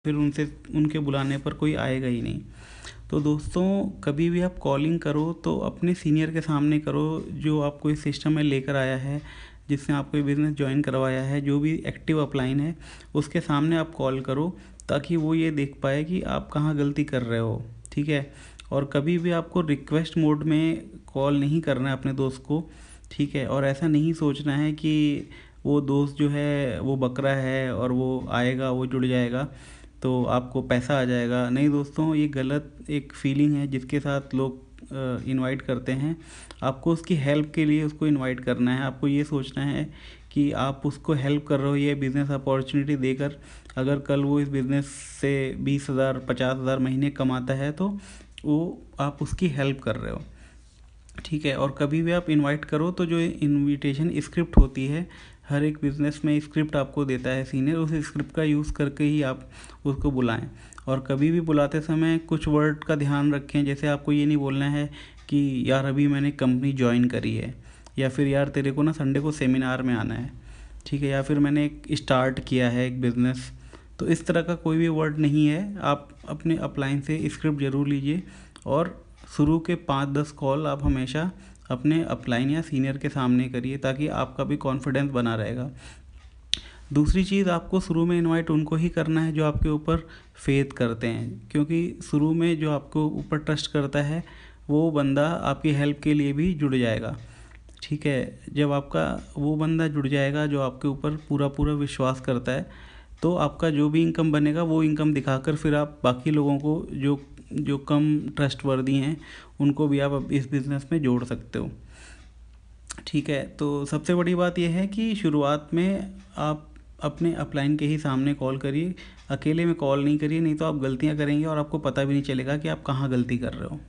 फिर उनसे उनके बुलाने पर कोई आएगा ही नहीं। तो दोस्तों कभी भी आप कॉलिंग करो तो अपने सीनियर के सामने करो, जो आपको इस सिस्टम में लेकर आया है, जिसने आपको ये बिज़नेस ज्वाइन करवाया है, जो भी एक्टिव अपलाइन है उसके सामने आप कॉल करो, ताकि वो ये देख पाए कि आप कहाँ गलती कर रहे हो। ठीक है। और कभी भी आपको रिक्वेस्ट मोड में कॉल नहीं करना है अपने दोस्त को। ठीक है। और ऐसा नहीं सोचना है कि वो दोस्त जो है वो बकरा है और वो आएगा, वो जुड़ जाएगा तो आपको पैसा आ जाएगा। नहीं दोस्तों, ये गलत एक फीलिंग है जिसके साथ लोग इनवाइट करते हैं। आपको उसकी हेल्प के लिए उसको इनवाइट करना है। आपको ये सोचना है कि आप उसको हेल्प कर रहे हो ये बिज़नेस अपॉर्चुनिटी देकर। अगर कल वो इस बिज़नेस से 20,000 50,000 महीने कमाता है तो वो आप उसकी हेल्प कर रहे हो। ठीक है। और कभी भी आप इनवाइट करो तो जो इनविटेशन स्क्रिप्ट होती है, हर एक बिज़नेस में स्क्रिप्ट आपको देता है सीनियर, उस स्क्रिप्ट का यूज़ करके ही आप उसको बुलाएं। और कभी भी बुलाते समय कुछ वर्ड का ध्यान रखें, जैसे आपको ये नहीं बोलना है कि यार अभी मैंने कंपनी ज्वाइन करी है, या फिर यार तेरे को ना संडे को सेमिनार में आना है। ठीक है। या फिर मैंने एक स्टार्ट किया है एक बिज़नेस। तो इस तरह का कोई भी वर्ड नहीं है। आप अपने अपलाइन से स्क्रिप्ट ज़रूर लीजिए, और शुरू के 5-10 कॉल आप हमेशा अपने अपलाइन या सीनियर के सामने करिए, ताकि आपका भी कॉन्फिडेंस बना रहेगा। दूसरी चीज़, आपको शुरू में इनवाइट उनको ही करना है जो आपके ऊपर फेथ करते हैं, क्योंकि शुरू में जो आपको ऊपर ट्रस्ट करता है वो बंदा आपकी हेल्प के लिए भी जुड़ जाएगा। ठीक है। जब आपका वो बंदा जुड़ जाएगा जो आपके ऊपर पूरा पूरा विश्वास करता है, तो आपका जो भी इनकम बनेगा वो इनकम दिखाकर फिर आप बाकी लोगों को जो जो कम ट्रस्टवर्दी हैं उनको भी आप इस बिज़नेस में जोड़ सकते हो। ठीक है। तो सबसे बड़ी बात यह है कि शुरुआत में आप अपने अपलाइन के ही सामने कॉल करिए, अकेले में कॉल नहीं करिए, नहीं तो आप गलतियां करेंगे और आपको पता भी नहीं चलेगा कि आप कहाँ गलती कर रहे हो।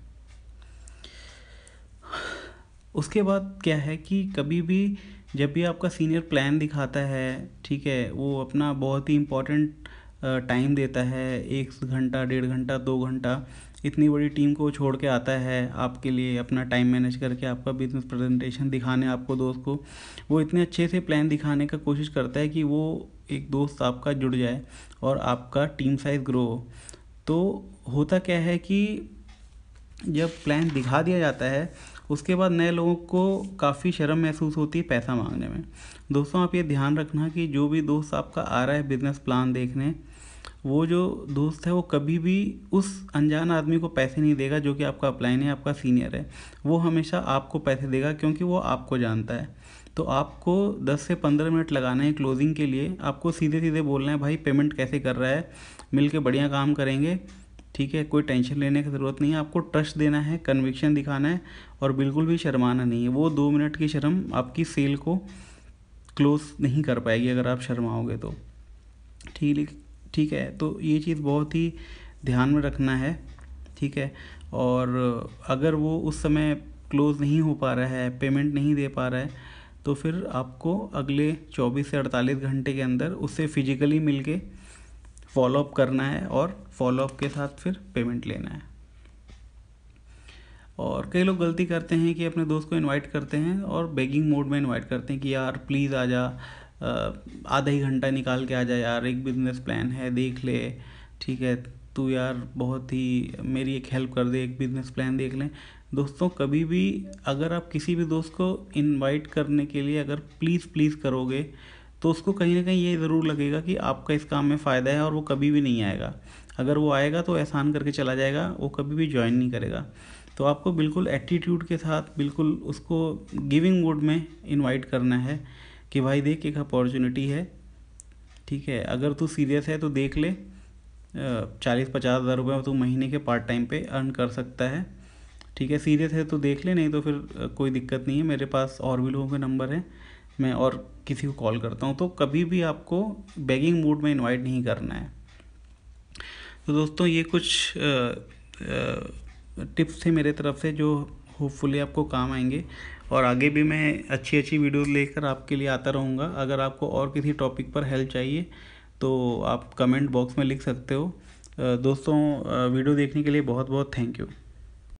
उसके बाद क्या है कि कभी भी जब भी आपका सीनियर प्लान दिखाता है, ठीक है, वो अपना बहुत ही इम्पोर्टेंट टाइम देता है, 1 घंटा 1.5 घंटा 2 घंटा, इतनी बड़ी टीम को छोड़ के आता है आपके लिए, अपना टाइम मैनेज करके आपका बिजनेस प्रेजेंटेशन दिखाने आपको दोस्त को, वो इतने अच्छे से प्लान दिखाने का कोशिश करता है कि वो एक दोस्त आपका जुड़ जाए और आपका टीम साइज़ ग्रो हो। तो होता क्या है कि जब प्लान दिखा दिया जाता है उसके बाद नए लोगों को काफ़ी शर्म महसूस होती है पैसा मांगने में। दोस्तों आप ये ध्यान रखना कि जो भी दोस्त आपका आ रहा है बिज़नेस प्लान देखने, वो जो दोस्त है वो कभी भी उस अनजान आदमी को पैसे नहीं देगा जो कि आपका अपलाइन है, आपका सीनियर है। वो हमेशा आपको पैसे देगा क्योंकि वो आपको जानता है। तो आपको 10 से 15 मिनट लगाना है क्लोजिंग के लिए। आपको सीधे सीधे बोलना है भाई पेमेंट कैसे कर रहा है, मिल के बढ़िया काम करेंगे। ठीक है। कोई टेंशन लेने की ज़रूरत नहीं है। आपको ट्रस्ट देना है, कन्विक्शन दिखाना है और बिल्कुल भी शर्माना नहीं है। वो 2 मिनट की शर्म आपकी सेल को क्लोज नहीं कर पाएगी अगर आप शर्माओगे तो। ठीक है। तो ये चीज़ बहुत ही ध्यान में रखना है। ठीक है। और अगर वो उस समय क्लोज़ नहीं हो पा रहा है, पेमेंट नहीं दे पा रहा है, तो फिर आपको अगले 24 से 48 घंटे के अंदर उससे फिजिकली मिलके फॉलोअप करना है और फॉलोअप के साथ फिर पेमेंट लेना है। और कई लोग गलती करते हैं कि अपने दोस्त को इनवाइट करते हैं और बेगिंग मोड में इनवाइट करते हैं कि यार प्लीज़ आ जा, आधा ही घंटा निकाल के आ जा यार, एक बिज़नेस प्लान है देख ले। ठीक है, तू यार बहुत ही मेरी एक हेल्प कर दे, एक बिज़नेस प्लान देख लें। दोस्तों कभी भी अगर आप किसी भी दोस्त को इनवाइट करने के लिए अगर प्लीज़ करोगे तो उसको कहीं ना कहीं ये ज़रूर लगेगा कि आपका इस काम में फ़ायदा है और वो कभी भी नहीं आएगा। अगर वो आएगा तो एहसान करके चला जाएगा, वो कभी भी ज्वाइन नहीं करेगा। तो आपको बिल्कुल एटीट्यूड के साथ बिल्कुल उसको गिविंग मोड में इनवाइट करना है कि भाई देख एक अपॉर्चुनिटी है। ठीक है, अगर तू सीरियस है तो देख ले, 40-50 हज़ार रुपये तू महीने के पार्ट टाइम पे अर्न कर सकता है। ठीक है, सीरियस है तो देख ले, नहीं तो फिर कोई दिक्कत नहीं है, मेरे पास और भी लोगों के नंबर हैं, मैं और किसी को कॉल करता हूँ। तो कभी भी आपको बेगिंग मूड में इनवाइट नहीं करना है। तो दोस्तों ये कुछ टिप्स थे मेरे तरफ से जो होपफुली आपको काम आएंगे, और आगे भी मैं अच्छी वीडियोस लेकर आपके लिए आता रहूँगा। अगर आपको और किसी टॉपिक पर हेल्प चाहिए तो आप कमेंट बॉक्स में लिख सकते हो। दोस्तों वीडियो देखने के लिए बहुत बहुत थैंक यू।